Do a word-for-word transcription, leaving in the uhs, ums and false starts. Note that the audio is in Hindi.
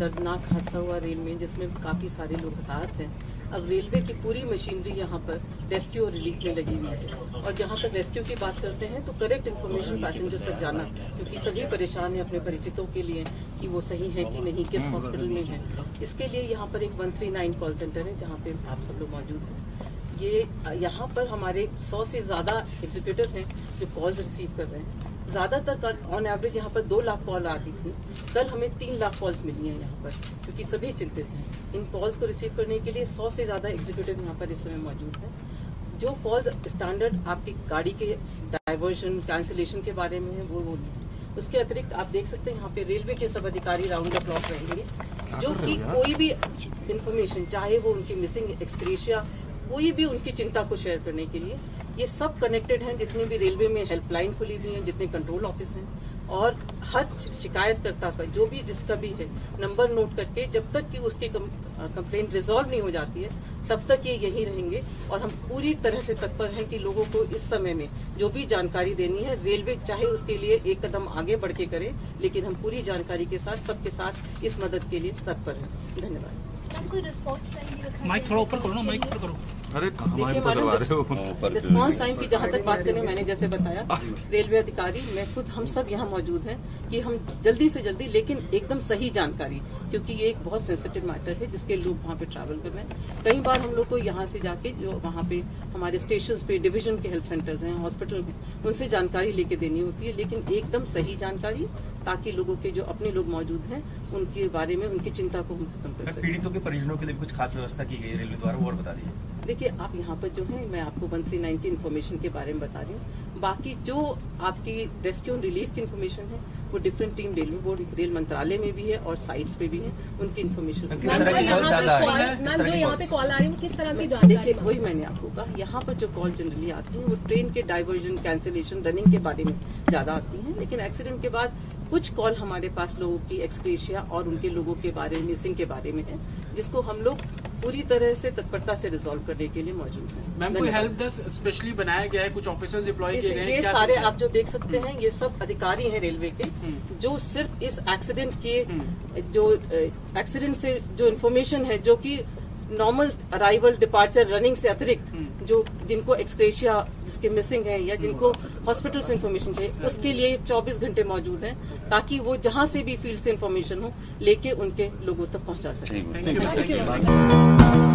दर्दनाक हादसा हुआ रेल में, जिसमें काफी सारे लोग हताहत हैं। अब रेलवे की पूरी मशीनरी यहाँ पर रेस्क्यू और रिलीफ में लगी हुई है, और जहाँ तक रेस्क्यू की बात करते हैं तो करेक्ट इन्फॉर्मेशन पैसेंजर्स तक जाना, क्योंकि सभी परेशान हैं अपने परिचितों के लिए कि वो सही है कि नहीं, किस हॉस्पिटल में है। इसके लिए यहाँ पर एक one three nine call centre है जहाँ पे आप सब लोग मौजूद हैं। ये यहाँ पर हमारे सौ से ज्यादा एग्जीक्यूटिव हैं जो कॉल्स रिसीव कर रहे हैं। ज्यादातर ऑन एवरेज यहाँ पर दो लाख कॉल आती थी, कल हमें तीन लाख कॉल्स मिली हैं यहाँ पर, क्योंकि सभी चिंतित हैं। इन कॉल्स को रिसीव करने के लिए सौ से ज्यादा एग्जीक्यूटिव यहाँ पर इस समय मौजूद हैं। जो कॉल्स स्टैंडर्ड आपकी गाड़ी के डाइवर्जन कैंसिलेशन के बारे में है वो वो उसके अतिरिक्त आप देख सकते हैं यहाँ पे रेलवे के सब अधिकारी राउंड द क्लॉक रहेंगे, जो कि कोई भी इंफॉर्मेशन, चाहे वो उनकी मिसिंग एक्सक्रेशिया, कोई भी उनकी चिंता को शेयर करने के लिए, ये सब कनेक्टेड हैं। जितने भी रेलवे में हेल्पलाइन खुली हुई हैं, जितने कंट्रोल ऑफिस हैं, और हर शिकायतकर्ता का जो भी जिसका भी है नंबर नोट करके, जब तक कि उसकी कंप्लेंट रिजॉल्व नहीं हो जाती है तब तक ये यहीं रहेंगे। और हम पूरी तरह से तत्पर हैं कि लोगों को इस समय में जो भी जानकारी देनी है, रेलवे चाहे उसके लिए एक कदम आगे बढ़ के करे, लेकिन हम पूरी जानकारी के साथ सबके साथ इस मदद के लिए तत्पर हैं। धन्यवाद। माइक थोड़ा ऊपर करो ना, माइक ऊपर करो। अरे देखिए मैडम, रिस्पॉन्स टाइम की जहाँ तक बात करें, मैंने जैसे बताया, रेलवे अधिकारी, मैं खुद, हम सब यहाँ मौजूद हैं कि हम जल्दी से जल्दी, लेकिन एकदम सही जानकारी, क्योंकि ये एक बहुत सेंसिटिव मैटर है जिसके लोग वहाँ पे ट्रैवल कर रहे हैं। कई बार हम लोग को यहाँ से जाके जो वहाँ पे हमारे स्टेशन पे डिवीजन के हेल्प सेंटर्स हैं, हॉस्पिटल में, उनसे जानकारी लेके देनी होती है, लेकिन एकदम सही जानकारी, ताकि लोगों के जो अपने लोग मौजूद हैं उनके बारे में उनकी चिंता को हम खत्म कर सकें। पीड़ितों के परिजनों के लिए कुछ खास व्यवस्था की गई रेलवे द्वारा, वो और बता दीजिए। देखिए, आप यहाँ पर जो है, मैं आपको वन थ्री नाइन की इन्फॉर्मेशन के बारे में बता रही हूँ। बाकी जो आपकी रेस्क्यू और रिलीफ की इन्फॉर्मेशन है वो different team railway board, rail मंत्रालय में भी है और साइट्स पे भी है, उनकी इन्फॉर्मेशन। मैम, जो यहाँ पे कॉल आ रही है वो किस तरह की जानकारी? देखिए, वही मैंने आपको कहा, यहाँ पर जो कॉल जनरली आती है वो ट्रेन के डाइवर्जन, कैंसिलेशन, रनिंग के बारे में ज्यादा आती है, लेकिन एक्सीडेंट के बाद कुछ कॉल हमारे पास लोगों की एक्सक्रेशिया और उनके लोगों के बारे में, मिसिंग के बारे में है, जिसको हम लोग पूरी तरह से तत्परता से रिजॉल्व करने के लिए मौजूद हैं। मैम, कोई हेल्प डेस्क स्पेशली बनाया गया है, कुछ ऑफिसर्स डिप्लॉय किए गए हैं? ये सारे आप जो देख सकते हैं, ये सब अधिकारी हैं रेलवे के, जो सिर्फ इस एक्सीडेंट के जो एक्सीडेंट से जो इन्फॉर्मेशन है, जो कि नॉर्मल अराइवल, डिपार्चर, रनिंग से अतिरिक्त, जो जिनको एक्सक्रेशिया, जिसके मिसिंग है, या जिनको हॉस्पिटल से इन्फॉर्मेशन चाहिए, उसके लिए चौबीस घंटे मौजूद हैं, ताकि वो जहां से भी फील्ड से इन्फॉर्मेशन हो लेके उनके लोगों तक पहुंचा सकें।